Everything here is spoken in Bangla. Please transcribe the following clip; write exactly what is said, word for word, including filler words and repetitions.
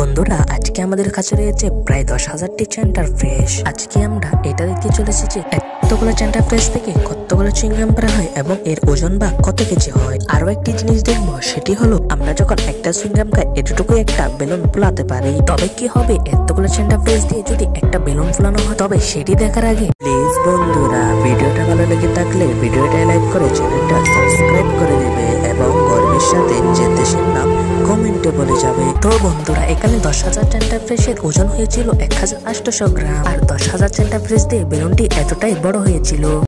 বন্ধুরা আজকে আমাদের কাছে রয়েছে প্রায় দশ হাজারটি চেন্টার ফ্রেশ। আজকে আমরা এটা দেখতে চলেছি যে এতগুলো চেন্টার ফ্রেশ থেকে কতগুলো চুইংগাম করা হয় এবং এর ওজন বা কত কেজি হয়। আরো একটি জিনিস দেখবো, সেটি হলো আমরা যখন একটা চুইংগাম খাই এতটুকু একটা বেলুন ফুলাতে পারি। তবে কি হবে এতগুলো চেন্টার ফ্রেশ দিয়ে যদি একটা বেলুন ফুলানো হয়? তবে সেটি দেখার আগে প্লিজ বন্ধুরা ভিডিওটা ভালো লেগে থাকলে ভিডিওটা লাইক করে চ্যানেলটা সাবস্ক্রাইব করে দেবে এবং গর্বের সাথে যে দেশের নাম কমেন্টে বলে যাবে। তো বন্ধুরা এখানে দশ হাজার চেন্টার ফ্রেশের ওজন হয়েছিল এক হাজার আটশো গ্রাম, আর দশ হাজার চেন্টার ফ্রেশ দিয়ে বেলুনটি এতটাই বড় হয়েছিল।